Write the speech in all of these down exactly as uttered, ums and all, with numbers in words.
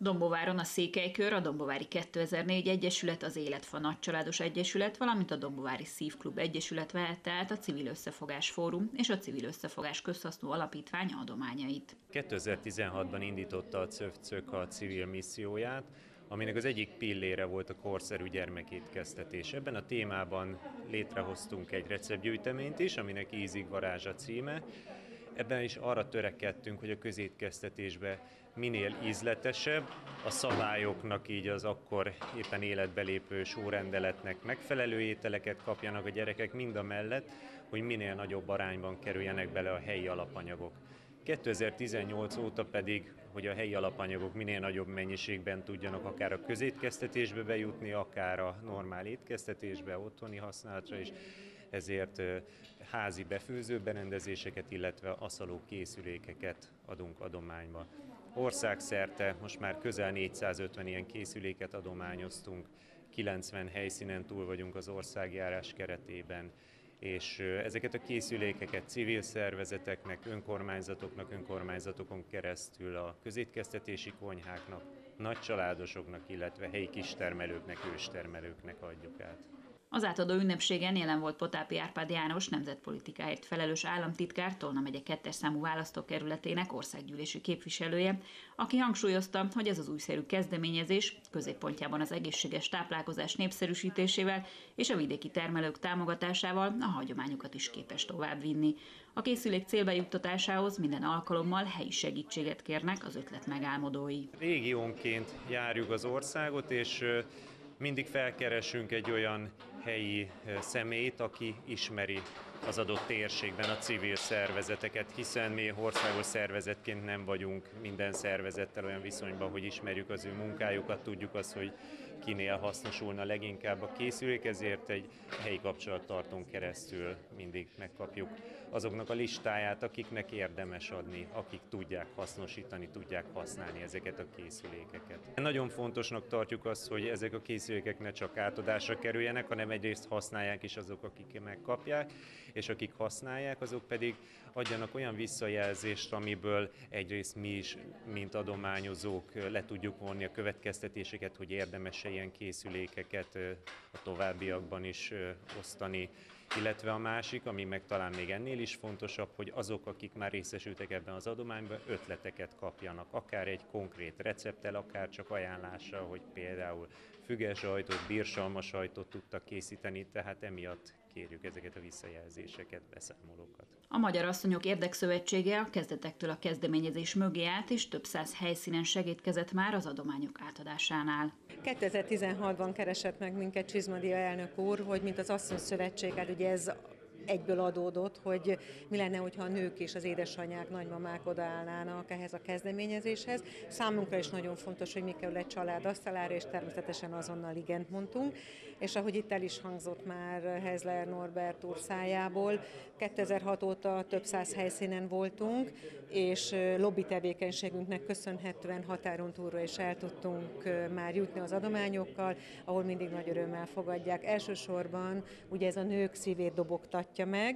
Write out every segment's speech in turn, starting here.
Dombováron a Székelykör, a Dombovári kétezer-négy Egyesület, az Életfa Nagycsaládos Egyesület, valamint a Dombovári Szívklub Egyesület vehette át a Civil Összefogás Fórum és a Civil Összefogás Közhasznú Alapítvány adományait. kétezer-tizenhatban indította a CÖV-CÖK a civil misszióját, aminek az egyik pillére volt a korszerű gyermekétkeztetés. Ebben a témában létrehoztunk egy receptgyűjteményt is, aminek Ízig varázs a címe. Ebben is arra törekedtünk, hogy a közétkeztetésbe minél ízletesebb, a szabályoknak, így az akkor éppen életbe lépő sorrendeletnek megfelelő ételeket kapjanak a gyerekek, mind a mellett, hogy minél nagyobb arányban kerüljenek bele a helyi alapanyagok. kétezer-tizennyolc óta pedig, hogy a helyi alapanyagok minél nagyobb mennyiségben tudjanak akár a közétkeztetésbe bejutni, akár a normál étkeztetésbe, otthoni használatra is, ezért házi befőző berendezéseket, illetve aszaló készülékeket adunk adományba. Országszerte most már közel négyszázötven ilyen készüléket adományoztunk, kilencven helyszínen túl vagyunk az országjárás keretében, és ezeket a készülékeket civil szervezeteknek, önkormányzatoknak, önkormányzatokon keresztül a közétkeztetési konyháknak, nagycsaládosoknak, illetve helyi kistermelőknek, őstermelőknek adjuk át. Az átadó ünnepségen jelen volt Potápi Árpád János, nemzetpolitikáért felelős államtitkár, Tolna megye kettes számú választókerületének országgyűlési képviselője, aki hangsúlyozta, hogy ez az újszerű kezdeményezés középpontjában az egészséges táplálkozás népszerűsítésével és a vidéki termelők támogatásával a hagyományokat is képes továbbvinni. A készülék célba juttatásához minden alkalommal helyi segítséget kérnek az ötlet megálmodói. Régiónként járjuk az országot, és mindig felkeresünk egy olyan helyi személyt, aki ismeri az adott térségben a civil szervezeteket, hiszen mi országos szervezetként nem vagyunk minden szervezettel olyan viszonyban, hogy ismerjük az ő munkájukat, tudjuk azt, hogy kinél hasznosulna leginkább a készülék, ezért egy helyi kapcsolattartón keresztül mindig megkapjuk azoknak a listáját, akiknek érdemes adni, akik tudják hasznosítani, tudják használni ezeket a készülékeket. Nagyon fontosnak tartjuk azt, hogy ezek a készülékek ne csak átadásra kerüljenek, hanem egyrészt használják is azok, akik megkapják, és akik használják, azok pedig adjanak olyan visszajelzést, amiből egyrészt mi is, mint adományozók le tudjuk vonni a következtetéseket, hogy érdemes ilyen készülékeket a továbbiakban is osztani, illetve a másik, ami meg talán még ennél is fontosabb, hogy azok, akik már részesültek ebben az adományban, ötleteket kapjanak, akár egy konkrét recepttel, akár csak ajánlással, hogy például fügesajtot, bírsalmasajtot tudtak készíteni, tehát emiatt kérjük ezeket a visszajelzéseket, beszámolókat. A Magyar Asszonyok Érdekszövetsége a kezdetektől a kezdeményezés mögé állt, és több száz helyszínen segítkezett már az adományok átadásánál. kétezer-tizenhatban keresett meg minket Csizmadia elnök úr, hogy mint az Asszonyszövetség, hát ugye ez egyből adódott, hogy mi lenne, hogyha a nők és az édesanyák, nagymamák odaállnának ehhez a kezdeményezéshez. Számunkra is nagyon fontos, hogy mi kerül egy család asztalára, és természetesen azonnal igent mondtunk. És ahogy itt el is hangzott már Hezler Norbert úr szájából, kétezer-hat óta több száz helyszínen voltunk, és lobby tevékenységünknek köszönhetően határon túlra is el tudtunk már jutni az adományokkal, ahol mindig nagy örömmel fogadják. Elsősorban ugye ez a nők szívét dobogtatja meg,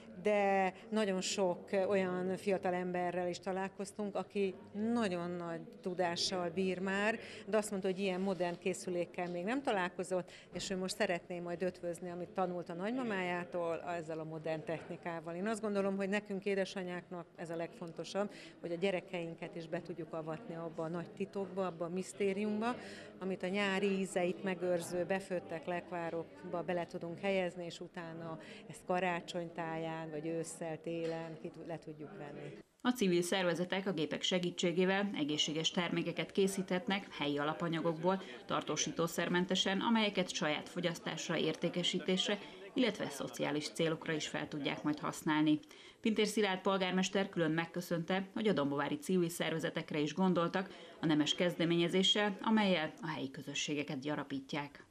de nagyon sok olyan fiatal emberrel is találkoztunk, aki nagyon nagy tudással bír már, de azt mondta, hogy ilyen modern készülékkel még nem találkozott, és ő most szeretné majd ötvözni, amit tanult a nagymamájától, ezzel a modern technikával. Én azt gondolom, hogy nekünk édesanyáknak ez a legfontosabb, hogy a gyerekeinket is be tudjuk avatni abba a nagy titokba, abba a misztériumba, amit a nyári ízeit megőrző, befőttek lekvárokba bele tudunk helyezni, és utána ezt karácsonytáján, vagy ősszel, télen ki le tudjuk venni. A civil szervezetek a gépek segítségével egészséges termékeket készíthetnek helyi alapanyagokból, tartósítószermentesen, amelyeket saját fogyasztásra, értékesítésre, illetve szociális célokra is fel tudják majd használni. Pintér Szilárd polgármester külön megköszönte, hogy a dombovári civil szervezetekre is gondoltak a nemes kezdeményezéssel, amellyel a helyi közösségeket gyarapítják.